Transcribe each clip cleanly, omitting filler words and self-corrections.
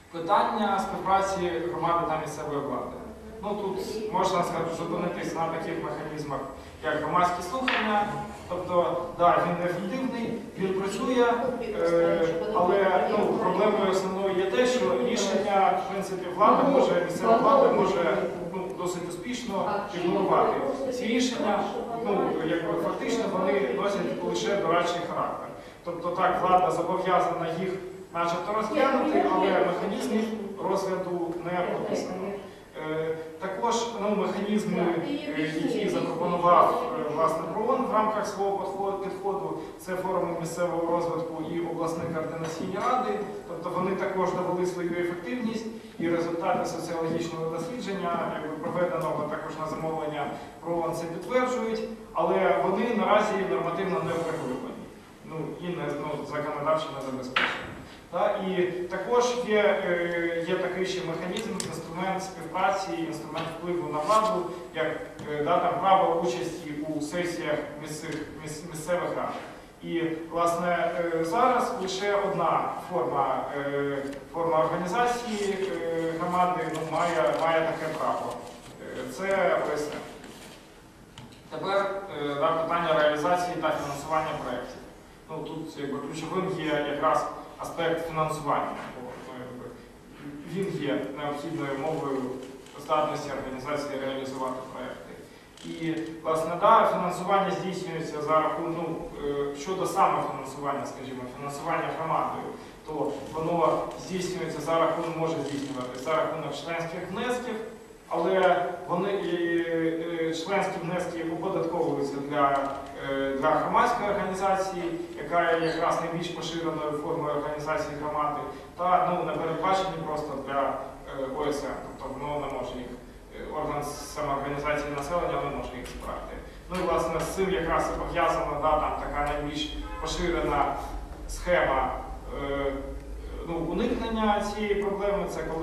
Питання співпраці громади та місцевої влади. Ну, тут можна зупинитись на таких механізмах, як громадські слухання. Тобто, да, він ефективний, він працює, але проблемою основною є те, що рішення, в принципі, місцева влада може досить успішно ігнорувати. Ці рішення, фактично, вони носять лише дорадчий характер. Тобто, так, влада зобов'язана їх начебто розглянути, але механізмів розгляду не прописано. Також механізми, які запропонував власне ПРООН в рамках свого підходу, це форуми місцевого розвитку і обласні координаційні ради. Тобто вони також довели свою ефективність і результати соціологічного дослідження, проведеного також на замовлення ПРООН, це підтверджують, але вони наразі нормативно не врегульовані і законодавчо не забезпечені. І також є такий ще механізм, інструмент співпраці, інструмент впливу на владу, як право участі у сесіях місцевих рад. І, власне, зараз лише одна форма організації громади має таке право. Це ОСН. Тепер питання реалізації та фінансування проєктів. Тут ключовим є якраз аспект фінансування. Він є необхідною умовою здатності організації реалізувати проєкти. І, власне, фінансування здійснюється за рахунок, щодо самофінансування, скажімо, фінансування громадою, то воно здійснюється може здійснюватися за рахунок членських внесків, але членські внески оподатковуються для громадської організації, яка є якраз найбільш поширеною формою організації громади, та не передбачені просто для ОСН, тобто воно не може їх, орган самоорганізації населення не може їх збирати. І, власне, з цим якраз і пов'язана така найбільш поширена схема уникнення цієї проблеми, це коли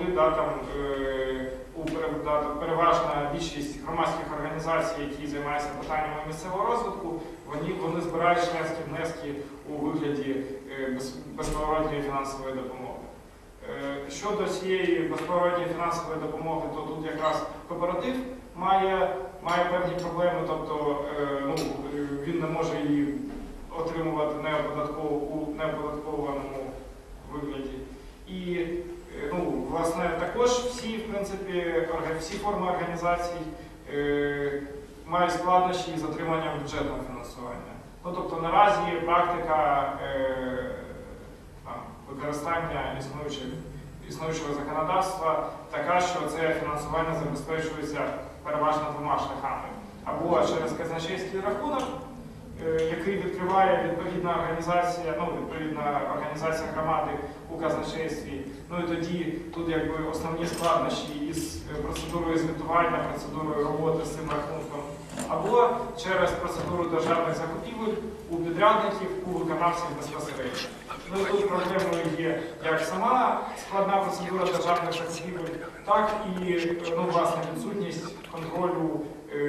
переважна більшість громадських організацій, які займаються питаннями місцевого розвитку, вони збирають членські внески у вигляді безповоротної фінансової допомоги. Щодо цієї безповоротної фінансової допомоги, то тут якраз кооператив має певні проблеми, тобто він не може її отримувати у неоподаткованому вигляді. І, власне, також всі форми організацій мають складнощі із отриманням бюджетного фінансування. Тобто наразі практика використання існуючого законодавства така, що це фінансування забезпечується переважно двома шляхами. Або через казначейський рахунок, який відкриває відповідна організація громади у казначействі. І тоді тут основні складнощі із процедурою звітування, процедурою роботи з цим рахунком. Або через процедуру державних закупівель у підрядників, у виконавців безпосередньо. Тут проблемою є як сама складна процедура державних закупівель, так і власне відсутність контролю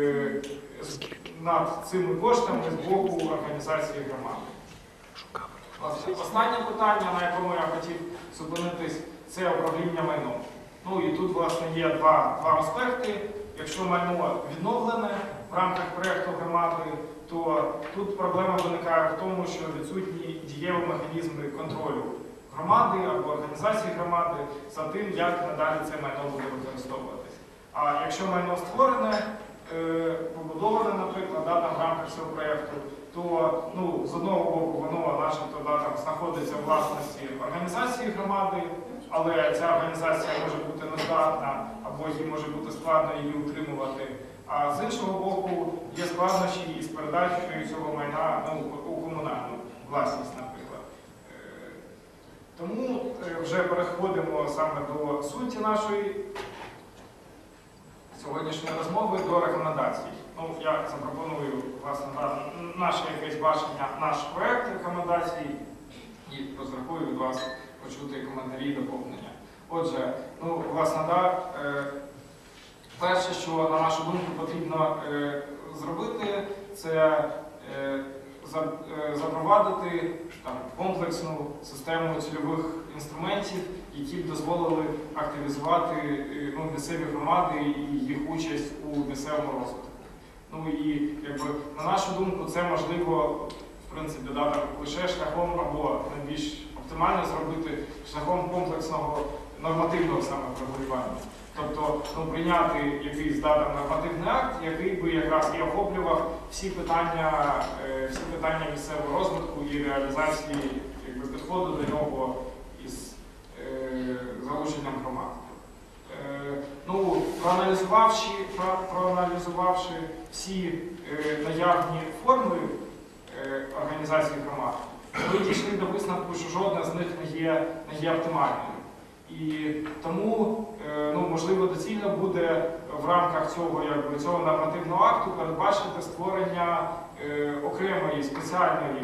над цими коштами з боку організації громади. Останнє питання, на якому я хотів зупинитись, це управління майном. І тут, власне, є два аспекти. Якщо майно відновлене в рамках проєкту громади, то тут проблема виникає в тому, що відсутні дієві механізми контролю громади або організації громади за тим, як надалі це майно буде використовуватись. А якщо майно створене, побудоване, наприклад, в рамках цього проєкту, то з одного боку воно начебто знаходиться в власності організації громади, але ця організація може бути нездатна або їй може бути складно її утримувати. А з іншого боку, є складнощі із передачею цього майна у комунальну власність, наприклад. Тому вже переходимо саме до суті нашої сьогоднішньої розмови, до рекомендацій. Я запропоную, власне, наше якесь бачення, наш проєкт рекомендацій і розрахую від вас почути коментарі і доповнення. Отже, власне, перше, що, на нашу думку, потрібно зробити, це запровадити комплексну систему цільових інструментів, які б дозволили активізувати місцеві громади і їх участь у місцевому розвитку. Ну і на нашу думку, це можливо в принципі лише шляхом або найбільш оптимально зробити шляхом комплексного нормативного самоврегулювання. Тобто прийняти якийсь нормативний акт, який би якраз і охоплював всі питання місцевого розвитку і реалізації підходу до нього із залученням громад. Проаналізувавши всі наявні форми організації громад, ми дійшли до висновку, що жодна з них не є оптимальною. І тому, можливо, доцільно буде в рамках цього нормативного акту передбачити створення окремої спеціальної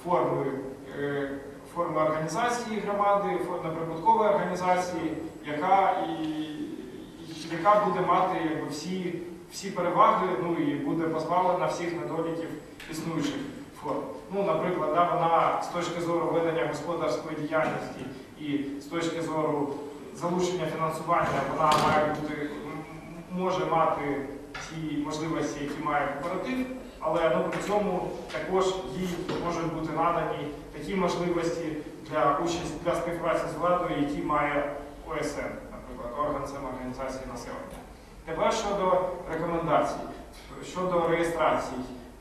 форми організації громади, неприбуткової організації, яка буде мати всі переваги, і буде позбавлена всіх недоліків існуючих форм. Наприклад, вона з точки зору ведення господарської діяльності і з точки зору залучення фінансування, вона може мати ті можливості, які має кооператив, але при цьому також їй можуть бути надані такі можливості для співпраці з владою, які має ОСН, наприклад, орган самоорганізації населення. Тепер щодо рекомендацій, щодо реєстрації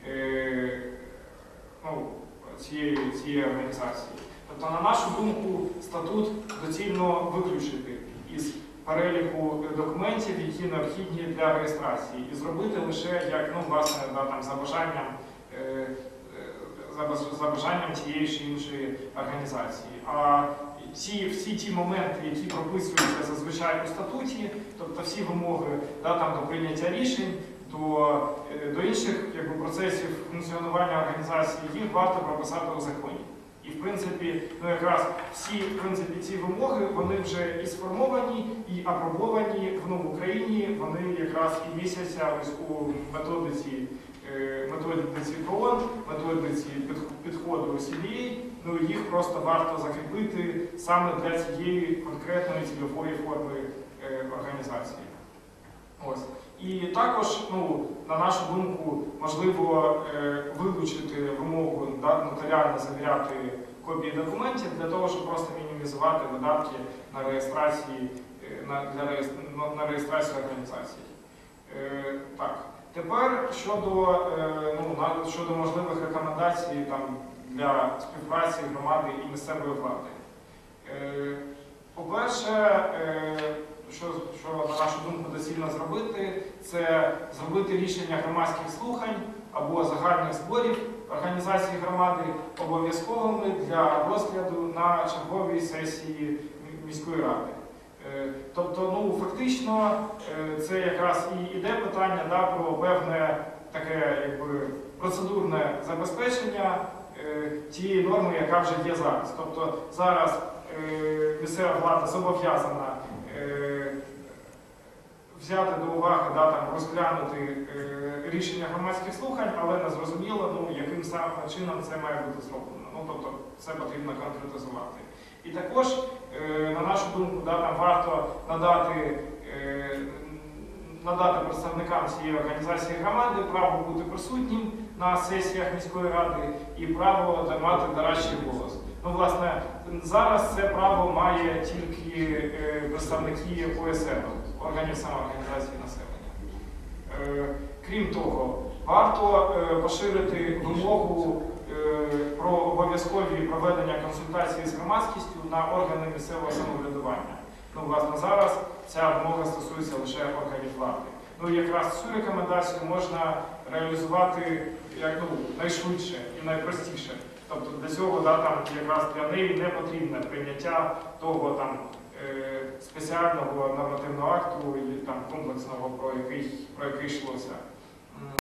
цієї організації. Тобто, на нашу думку, статут доцільно виключити із переліку документів, які необхідні для реєстрації, і зробити лише як за бажанням тієї чи іншої організації. А всі ті моменти, які прописуються зазвичай у статуті, тобто всі вимоги до прийняття рішень, до інших процесів функціонування організації, їх варто прописати у законі. І, в принципі, якраз всі ці вимоги, вони вже і сформовані, і апробовані в Україні, вони якраз і містяться у методиці ПРООН, методиці підходу CBA, їх просто варто закріпити саме для цієї конкретної цільової форми організації. І також, на нашу думку, можливо вилучити вимогу нотаріально завіряти копії документів для того, щоб просто мінімізувати видатки на реєстрацію організації. Так. Тепер щодо можливих рекомендацій для співпраці громади і місцевої влади. По-перше, що на нашу думку доцільно зробити, це зробити рішення громадських слухань або загальних зборів організації громади обов'язковими для розгляду на черговій сесії міської ради. Тобто, фактично, це якраз і йде питання про певне таке процедурне забезпечення тієї норми, яка вже є зараз. Тобто зараз місцева влада зобов'язана взяти до уваги, розглянути рішення громадських слухань, але не зрозуміло, яким саме чином це має бути зроблено. Тобто це потрібно конкретизувати. І також, на нашу думку, варто надати представникам цієї організації громади право бути присутнім на сесіях міської ради і право мати дорадчий голос. Власне, зараз це право має тільки представники ОСН, органів самоорганізації населення. Крім того, варто поширити вимогу про обов'язкові проведення консультацій з громадськістю на органи місцевого самоврядування. Власне, зараз ця вимога стосується лише органів влади. Якраз цю рекомендацію можна реалізувати найшвидше і найпростіше. Тобто для цього якраз для неї не потрібне прийняття того спеціального нормативного акту комплексного, про який йшлося.